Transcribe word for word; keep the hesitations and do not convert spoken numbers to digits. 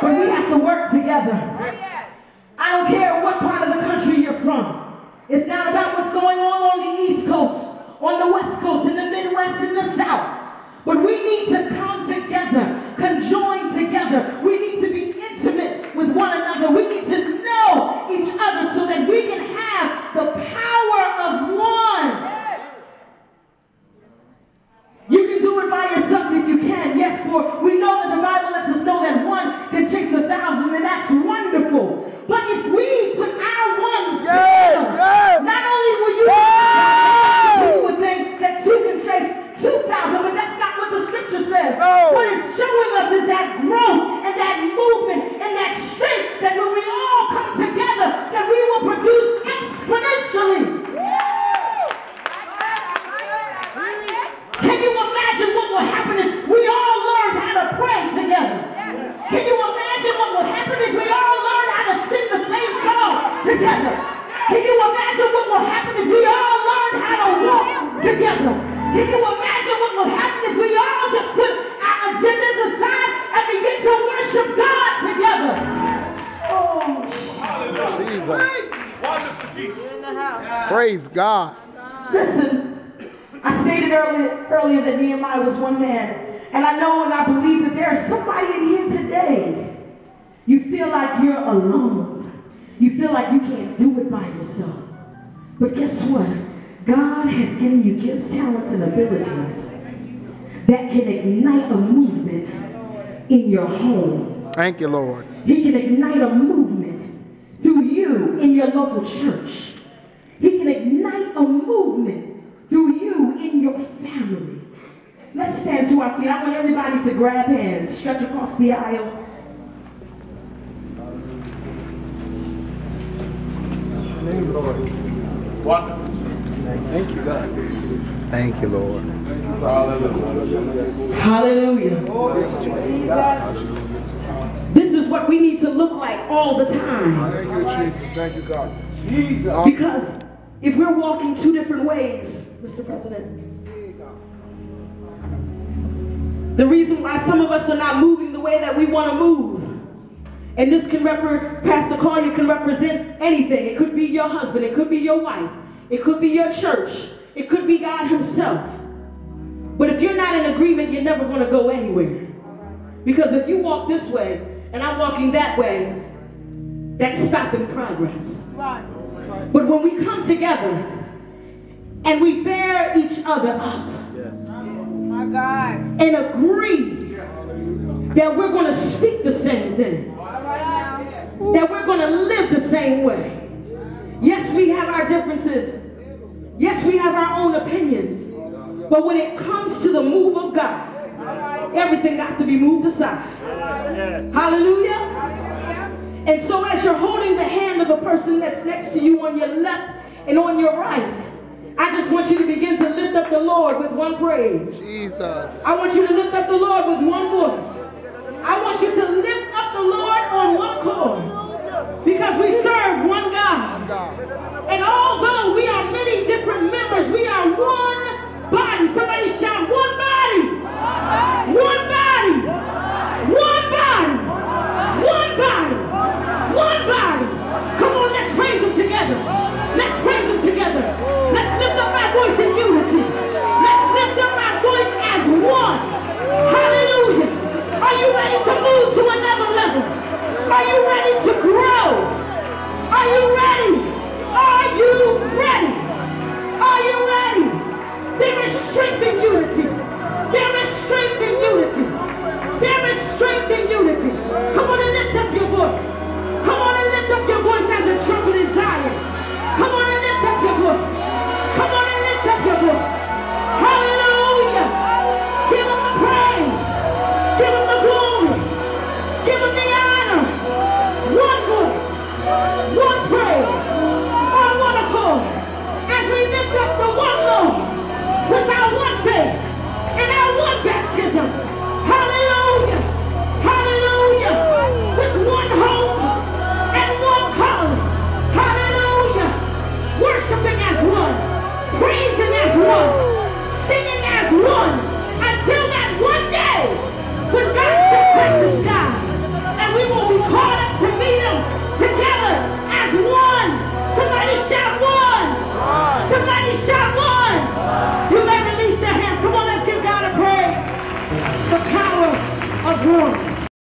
But we have to work together. I don't care what part of the country you're from. It's not about what's going on on the East Coast, on the West Coast, in the Midwest, in the South. But we need to come together, conjoin together. We need to be intimate with one another. We need to know each other so that we can have the power of one. You can do it by yourself if you can. Yes, for we know that the Bible lets us know that one can chase a thousand, and that's wonderful. But if we put our ones yes, together, yes. not only will you yes. people would think that two can chase two thousand, but that's not what the scripture says. No. What it's showing us is that growth and that movement and that strength that when we all come together, that we will produce exponentially. Can you imagine what will happen if we all learned how to pray together? Can you imagine what will happen if we all learn how to sing the same song together? Can you imagine what will happen if we all learn how to walk together? Can you imagine what will happen if we all just put our agendas aside and begin to worship God together? Oh, Jesus. Wonderful Jesus. Praise God. Listen, I stated earlier, earlier that Nehemiah was one man. And I know and I believe that there's somebody in here today. You feel like you're alone. You feel like you can't do it by yourself. But guess what? God has given you gifts, talents, and abilities that can ignite a movement in your home. Thank you, Lord. He can ignite a movement through you in your local church. He can ignite a movement through you in your family. Let's stand to our feet. I want everybody to grab hands, stretch across the aisle. Thank you, Lord. Wonderful. Thank you, God. Thank you, Lord. Hallelujah. This is what we need to look like all the time. Thank you, Jesus. Thank you, God. Jesus. Because if we're walking two different ways, Mister President, the reason why some of us are not moving the way that we want to move, and this can represent, Pastor Collier can represent anything. It could be your husband, it could be your wife, it could be your church, it could be God himself. But if you're not in agreement, you're never going to go anywhere. Because if you walk this way, and I'm walking that way, that's stopping progress. But when we come together, and we bear each other up, my God, and agree that we're going to speak the same thing, that we're going to live the same way. Yes, we have our differences. Yes, we have our own opinions. But when it comes to the move of God, everything got to be moved aside. Hallelujah. And so as you're holding the hand of the person that's next to you on your left and on your right, I just want you to begin to lift up the Lord with one praise. Jesus. I want you to lift up the Lord with one voice. I want you to lift up the Lord on one accord. Because we serve one God. And although we are many different members, we are one body. Somebody shout, one body. One body. One body. One body. One body. Come on, let's praise him together. Let's praise him together. Let's lift up our voice in unity. Let's lift up our voice as one. Hallelujah. Are you ready to move to another level? Are you ready to grow? Are you ready? Are you ready? Are you ready? There is strength in unity.